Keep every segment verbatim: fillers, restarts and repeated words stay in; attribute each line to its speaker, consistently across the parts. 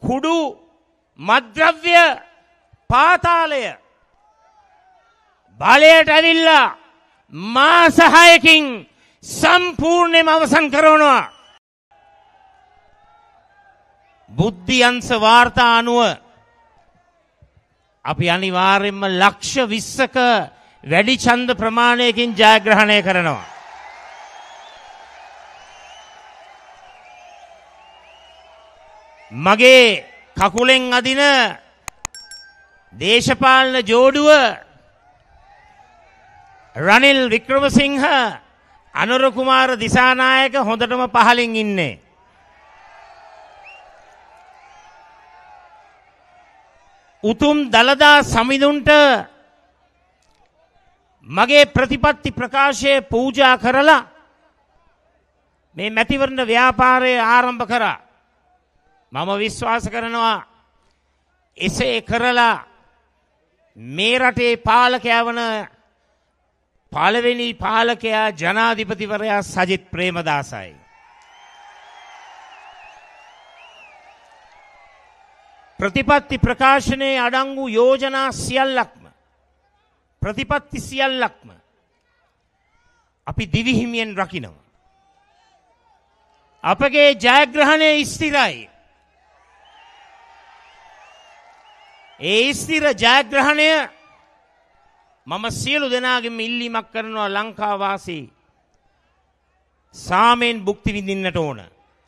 Speaker 1: කුඩු මද්ද්‍රව්‍ය පාතාලය බලයට ඇවිල්ලා මාස හයකින් සම්පූර්ණයෙන්ම අවසන් කරනවා. බුද්ධි අංශ වාර්තා අනුව අපි අනිවාර්යයෙන්ම ලක්ෂ විස්සක වැඩි ඡන්ද ප්‍රමාණයකින් ජයග්‍රහණය කරනවා. මගේ කකුලෙන් අදින දේශපාලන ජෝඩුව රනිල් වික්‍රමසිංහ අනුර කුමාර දිසානායක හොඳටම පහලින් ඉන්නේ. උතුම් දලදා සමිඳුන්ට මගේ ප්‍රතිපත්ති ප්‍රකාශය පූජා කරලා මේ මැතිවරණ ව්‍යාපාරය ආරම්භ කරා. මම විශ්වාස කරනවා එසේ කරලා මේ රටේ පාලකයා වන පළවෙනි පාලකයා ජනාධිපතිවරයා සජිත් ප්‍රේමදාසයි. ප්‍රතිපත්ති ප්‍රකාශනයේ අඩංගු යෝජනා සියල්ලක්ම ප්‍රතිපත්ති සියල්ලක්ම අපි දිවිහිමියෙන් රකිනවා. අපගේ ජයග්‍රහණය ස්ථිරයි. ඒ ස්ථිර ජයග්‍රහණය මම සියලු දෙනාගෙන් ඉල්ලීමක් කරනවා ලංකා වාසී සාමෙන් භුක්ති විඳින්නට ඕන.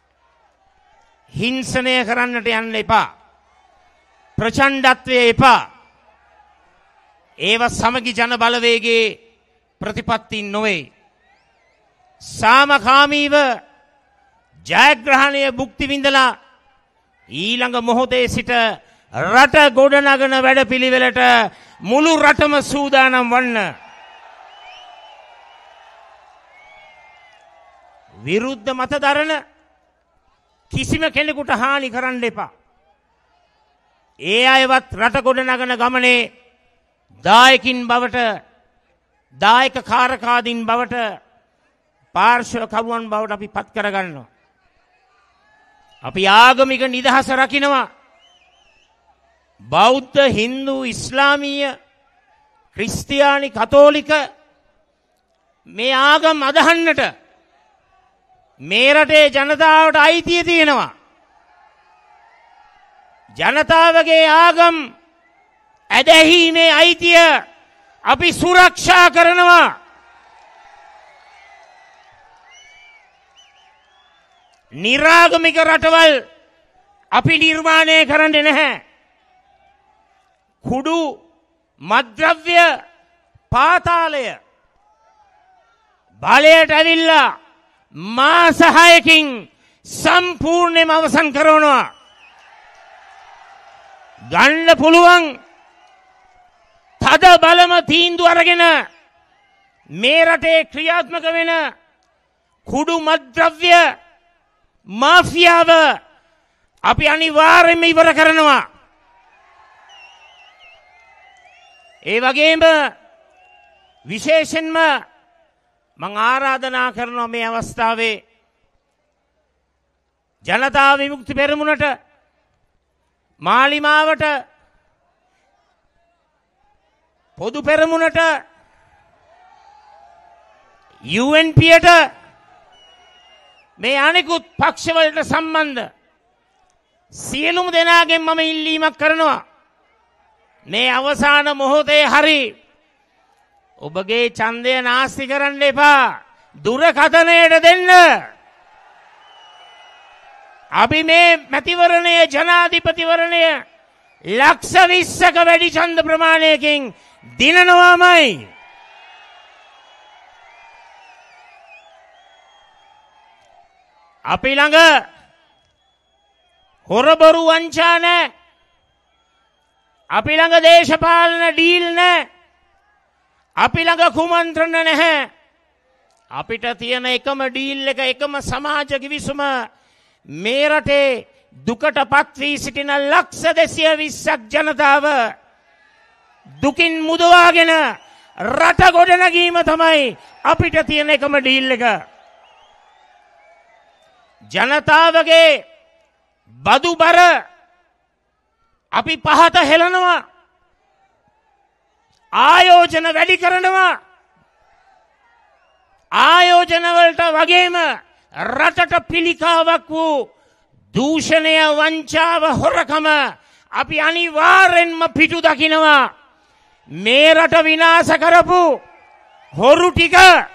Speaker 1: හිංසනය කරන්නට යන්න එපා. ප්‍රචණ්ඩත්වය එපා. ඒව සමගි ජන බලවේගයේ ප්‍රතිපත්ති නොවේ. සාමකාමීව ජයග්‍රහණය භුක්ති විඳලා ඊළඟ මොහොතේ සිට රට ගොඩනගන වැඩපිළිවෙලට මුළු රටම සූදානම් වන්න. විරුද්ධ මත දරන කිසිම කෙනෙකුට හානි කරන්න එපා. ඒ අයවත් රට ගොඩනගන ගමනේ දායකින් බවට දායක කාරකාදීන් බවට පාර්ශ්ව කරුවන් බවට අපි පත් කරගන්නවා. අපි ආගමික නිදහස රකින්නවා. බෞද්ධ හින්දු ඉස්ලාමීය ක්‍රිස්තියානි කතෝලික මේ ආගම් අදහන්නට මේ රටේ ජනතාවට අයිතිය තියෙනවා. ජනතාවගේ ආගම් ඇදහිීමේ අයිතිය අපි සුරක්ෂා කරනවා. නිරාගමික රටවල් අපි නිර්මාණය කරන්නේ නැහැ. කුඩු මද්ද්‍රව්‍ය පාතාලය බලයට ඇවිල්ලා මාස හයකින් සම්පූර්ණයෙන්ම අවසන් කරනවා. ගන්න පුළුවන් තද බලම තීන්දුව අරගෙන මේ රටේ ක්‍රියාත්මක වෙන කුඩු මද්ද්‍රව්‍ය මාෆියාව අපි අනිවාර්යයෙන්ම ඉවර කරනවා. ඒ වගේම විශේෂයෙන්ම මම ආරාධනා කරනවා මේ අවස්ථාවේ ජනතා විමුක්ති පෙරමුණට මාලිමාවට පොදු පෙරමුණට යූ එන් පීයට මේ අනෙකුත් පක්ෂවලට සම්බන්ධ සියලුම දෙනාගෙන් මම ඉල්ලීමක් කරනවා. මේ අවසාන මොහොතේ හරි ඔබගේ ඡන්දය නාස්ති කරන්න එපා. දුරකථනයට දෙන්න. අපි මේ මැතිවරණය ජනාධිපතිවරණය ලක්ෂ විස්සක වැඩි ඡන්ද ප්‍රමාණයකින් දිනනවාමයි. අපි ළඟ හොරබොරු වංචා නැහැ. අපි ළඟ දේශපාලන ඩීල් නැහැ. අපි ළඟ කුමන්ත්‍රණ නැහැ. අපිට තියෙන එකම ඩීල් එක එකම සමාජ කිවිසුම මේ රටේ දුකටපත් වී සිටින ලක්ෂ දෙසිය විස්සක් ජනතාව දුකින් මුදවාගෙන රට ගොඩනැගීම තමයි අපිට තියෙන එකම ඩීල් එක. ජනතාවගේ බදු බර අපි පහත හෙලනවා. ආයෝජන වැඩි කරනවා. ආයෝජන වලට වගේම රටට පිළිකාවක් වූ දූෂණය, වංචාව, හොරකම අපි අනිවාර්යෙන්ම පිටු දකිනවා. මේ රට විනාශ කරපු හොරු ටික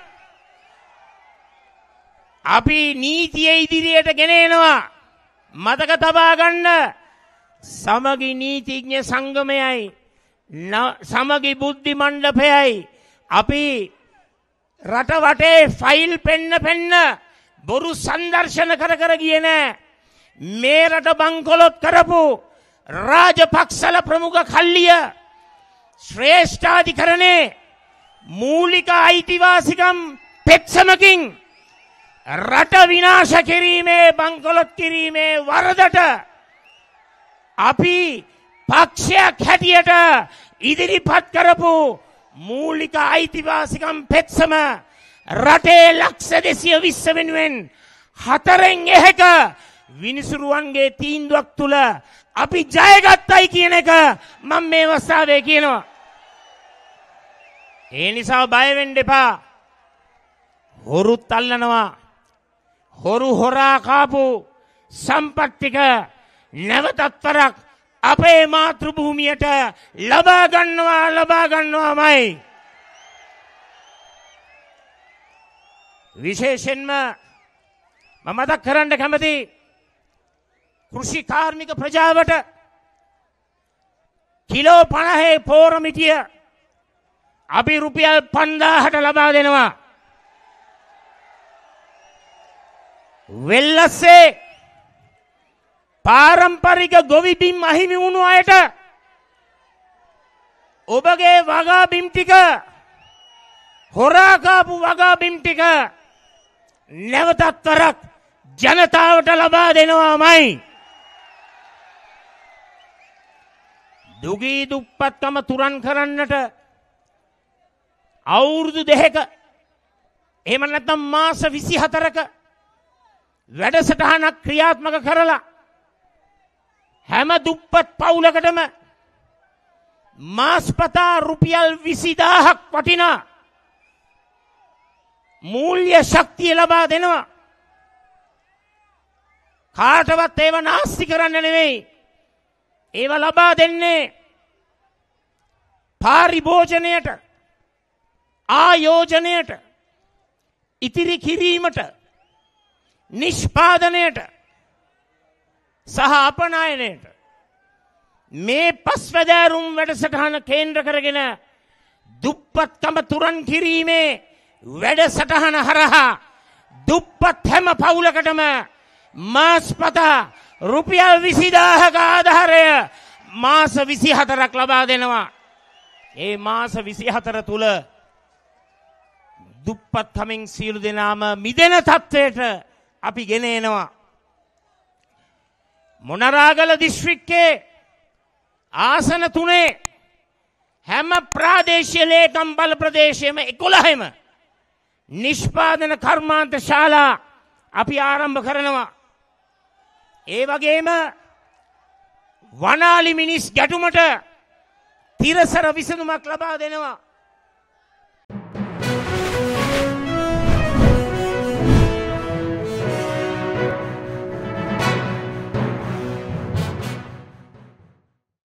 Speaker 1: අපි නීතිය ඉදිරියට ගෙන එනවා. මතක තබා ගන්න, සමගි නීතිඥ සංගමයයි සමගි බුද්ධි මණ්ඩපයයි අපි රට වටේ ෆයිල් පෙන්න පෙන්න බොරු සංදර්ශන කර කර ගියේ නෑ. මේ රට බංකොලොත් කරපු රාජපක්ෂල ප්‍රමුඛ කල්ලිය ශ්‍රේෂ්ඨාධිකරණේ මූලික අයිතිවාසිකම් පෙත්සමකින් රට විනාශ කිරීමේ, බංකොලොත් කිරීමේ වරදට අපි පක්ෂයක් හැටියට ඉදිරිපත් කරපු මූලික අයිතිවාසිකම් පෙත්සම රටේ ලක්ෂ දෙසිය විස්ස වෙනුවෙන් හතරෙන් එහෙක විනිසුරුවන්ගේ තීන්දුවක් තුල අපි ජයගත්තයි කියන එක මම මේ අවස්ථාවේ කියනවා. ඒ නිසා බය වෙන්න එපා. හොරුත් අල්ලනවා. හොරු හොරා කාපු සම්පත් ටික නැවතත් වරක් අපේ මාතෘ භූමියට ලබා ගන්නවා ලබා ගන්නවාමයි. විශේෂයෙන්ම මම මතක් කරන්න කැමති කෘෂි කාර්මික ප්‍රජාවට කිලෝ පනහේ පෝරමිටිය අපි රුපියල් පන්දාහට ලබා දෙනවා. වෙල්ලස්සේ පාරම්පරික ගොවි බිම් අහිමි වුණු අයට ඔබගේ වගා බිම් ටික, හොරා කාපු වගා බිම් ටික නැවතත් වරක් ජනතාවට ලබා දෙනවාමයි. දුගී දුප්පත්කම තුරන් කරන්නට අවුරුදු දෙකක එහෙම නැත්නම් මාස විසිහතරක වැඩසටහනක් ක්‍රියාත්මක කරලා හැම දුප්පත් පවුලකටම මාස්පතා රුපියල් විසිදාහක් වටිනා මූල්‍ය ශක්තිය ලබා දෙනවා. කාටවත් ඒව නාස්ති කරන්න නෙවෙයි. ඒව ලබා දෙන්නේ පාරිභෝජනයට, ආයෝජනයට, ඉතිරි කිරීමට, නිෂ්පාදනයට සහ අපනයනයට. මේ පස්වැදෑරුම් වැඩසටහන කේන්ද්‍ර කරගෙන දුප්පත්කම තුරන් කිරීමේ වැඩසටහන හරහා දුප්පත් හැම පවුලකටම මාස්පතා රුපියල් විසිදාහක ආධාරය මාස විසිහතරක් ලබා දෙනවා. ඒ මාස විසිහතර තුල දුප්පත්කමින් සියලු දෙනාම මිදෙන තත්වයට අපි ගෙන එනවා. මොනරාගල දිස්ත්‍රික්කයේ ආසන තුනේ හැම ප්‍රාදේශීය ලේකම් බල ප්‍රදේශයේම එකොළහම නිෂ්පාදන කර්මාන්ත ශාලා අපි ආරම්භ කරනවා. ඒ වගේම වනාලි මිනිස් ගැටුමට තිරසර විසඳුමක් ලබා දෙනවා.